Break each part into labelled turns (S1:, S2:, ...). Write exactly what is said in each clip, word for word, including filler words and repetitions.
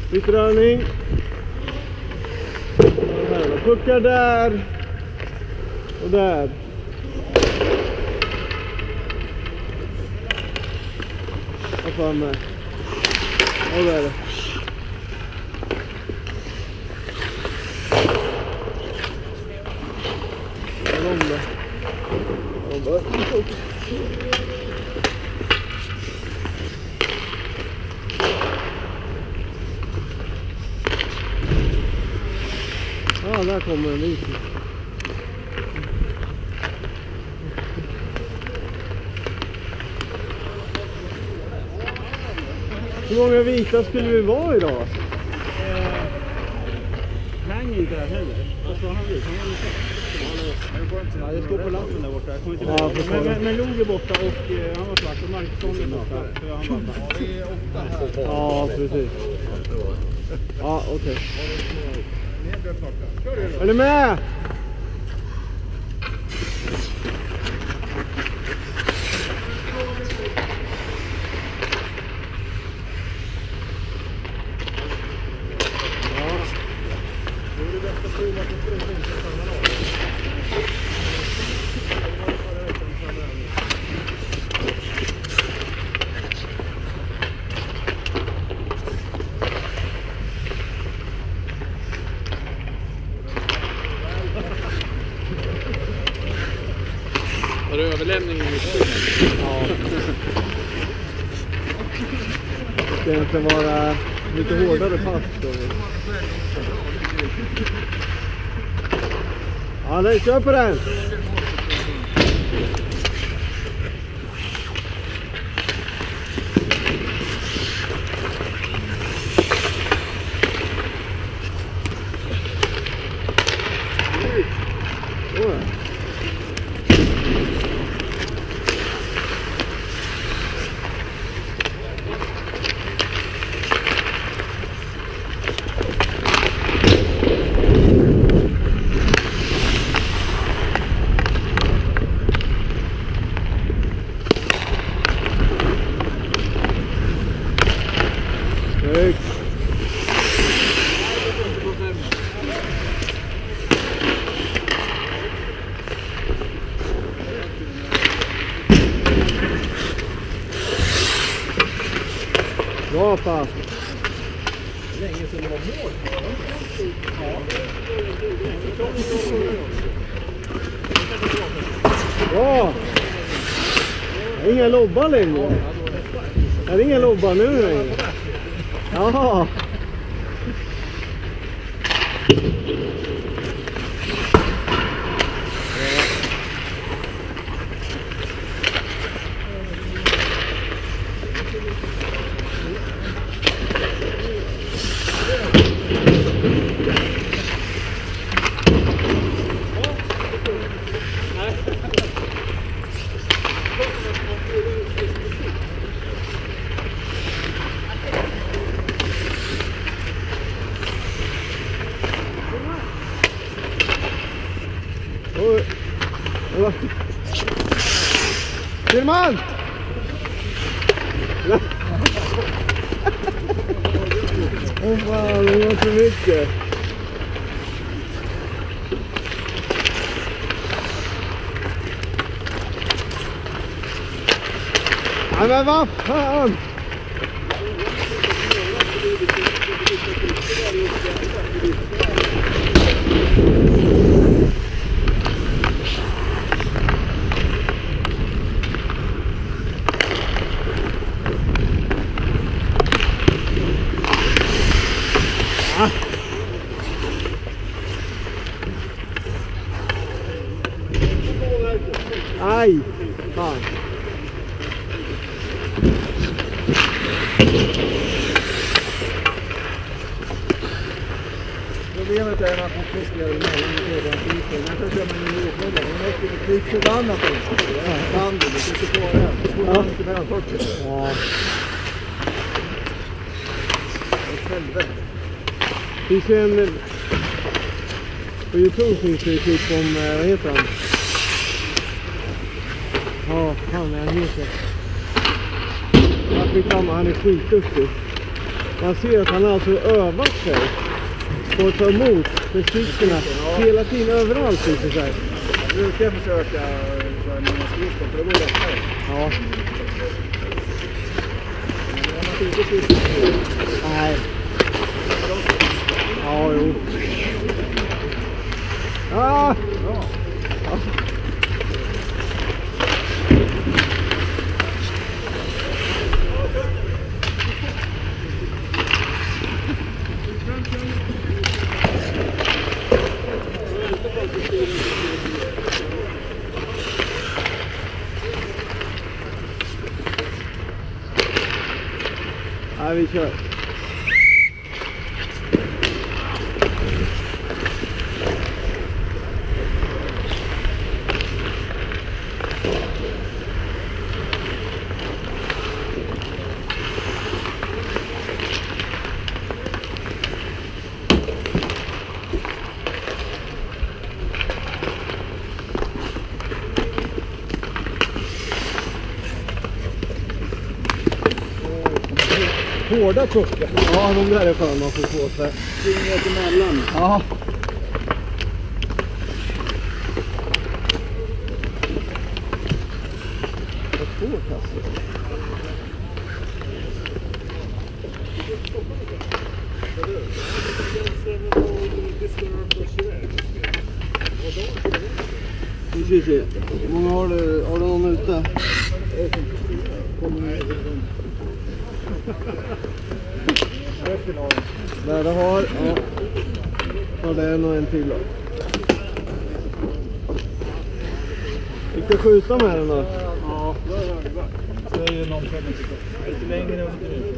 S1: Utrörning. Puckar där. Och där. Och framme. Och där. Och om det. Och bara. Ja, där kommer en vit. Hur många vita skulle vi vara idag?
S2: Eh, häng inte där heller. Vad sa han vit? Han var ja, det står på lappen där borta. Jag kommer inte ja, men, men, men Log är borta och eh, han var svart och Marksson är borta. Så han var ja, det är åtta här.
S1: Ja, precis. Ja, okej. Okay. Är du med?
S3: Har du överlämningen i skogen?
S1: Ja. Det ska inte vara lite hårdare pass då. Ja, nej, kör på den! Bra pass.
S2: Länge sedan det var mål.
S1: Bra. Det är inga lobbar längre. Det är inga lobbar nu längre. Jaha. Firman! Åh fan, det var så mycket. Nej men vad fan! Aj! Fan!
S2: Problemet är att man får klicka mellan redan tiden. Men så kör man ju ihop. Man måste klicka ett annat också. Handen, det sitter på den. Det får man inte mellan torken.
S1: Ja.
S2: Helvete.
S1: Det finns en... På YouTube finns det ett klipp om... Vad heter han? Ja, fan är han heter. Ja, skitsamma, han är skitduktig. Man ser att han har alltså övat sig på att ta emot musikerna hela tiden överallt i sig.
S2: Nu ska jag försöka köra mina skridskor för det går lättare.
S1: Ja. Nej. Ja, jo. Ah! Ja. Ja, vi kör. Hårda puckar. Ja, de där är sköna att få på sig.
S2: Fingret emellan.
S1: Ja. Vad svårt alltså. Vi ska se. Hur många har du? Har du någon ute? Där du har, ja. Ja, det är nog en till då. Vi ska skjuta med den då.
S2: Ja, det är ju någon som lite längre under.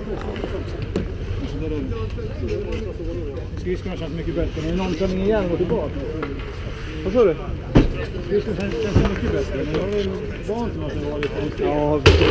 S2: Skridskorna känns mycket bättre, men långsamlingen igen och tillbaka.
S1: Vad sa du?
S2: Skridskorna känns mycket bättre, men jag är van till att det var lite.
S1: Ja, precis.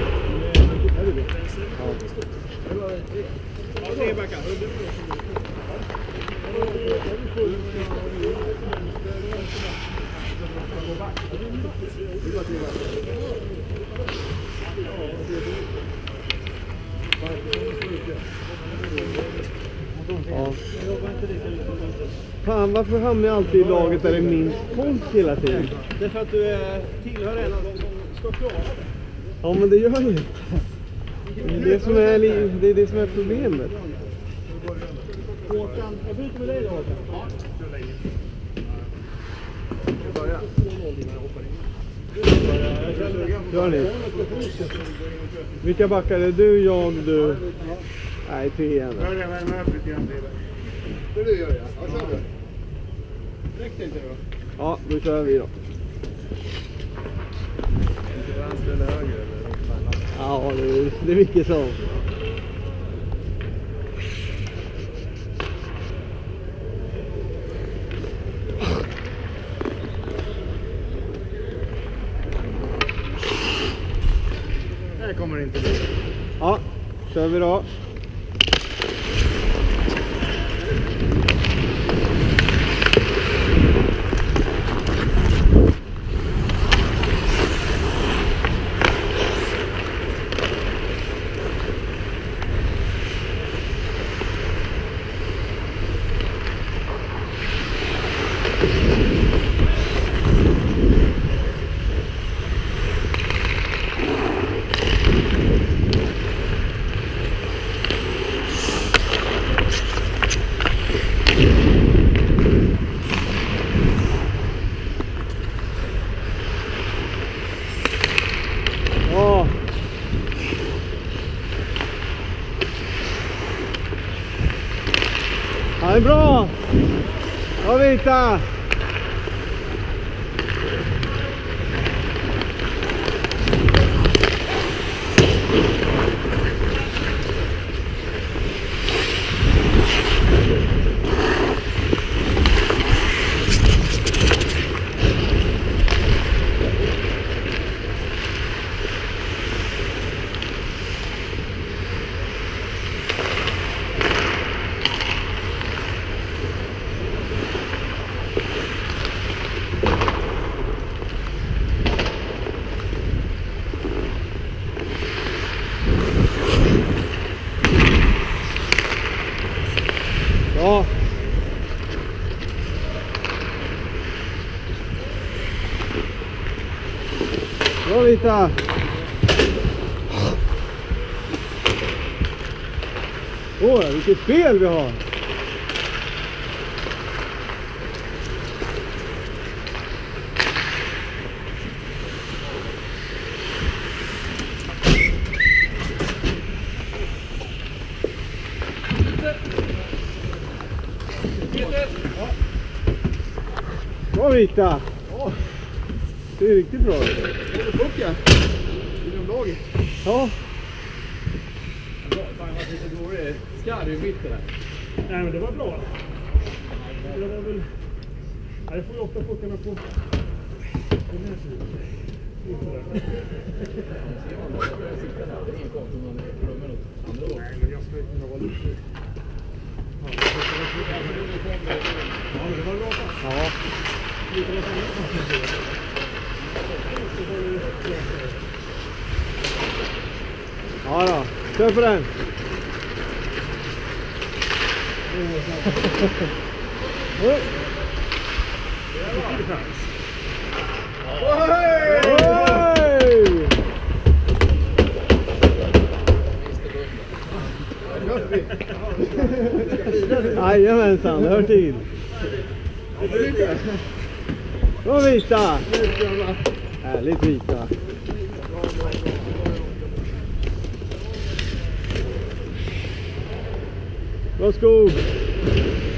S1: Ja. Fan, varför hamnar jag alltid i laget där det är minst folk hela tiden?
S2: Det är för att du är, tillhör en av de som ska klara det.
S1: Ja, men det gör jag inte. Det är det som är, li- det är, det som är problemet.
S2: Håkan, jag byter med dig då, Håkan. Ja.
S1: Gör ni? Vilka backar är det? Du, jag, du? Nej, tre igen.
S2: Jag värmer upp lite grann till.
S4: Det du gör jag. Ja, kör du. Räckte inte då?
S1: Ja, då kör vi då.
S4: Inte vänster eller höger eller mellan?
S1: Ja, det, det är mycket så.
S2: Här kommer det inte bli.
S1: Ja, kör vi då. Ja. Ja, det är bra. Ja, vita. Bra. Bra Vita. Åh, oh, vilket spel vi har. Bra Vita.
S2: Ja,
S1: Det är riktigt bra.
S2: det är pucka. Inom laget.
S1: Ja.
S3: Fan vad lite dålig skarv i mitten där.
S2: Nej men det var bra. Det var väl... Nej, det får ju åtta puckarna på... Den här sidan. Inte där. Nej men jag ska kunna vara lite... Ja, men det var bra.
S1: Ja.
S2: Lite rätt annat.
S1: Ja då. Kör på den. Oj. Oj! Jajamensan, det hör till. Bra Vita! Härligt Vita! Bra skog!